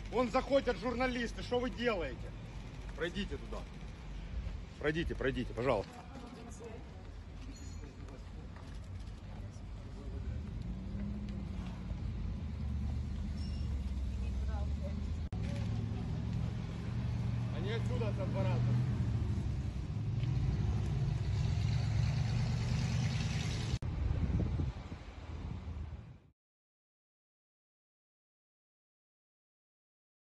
Вон заходят журналисты, что вы делаете? Пройдите туда. Пройдите, пройдите, пожалуйста. Они отсюда, со двора.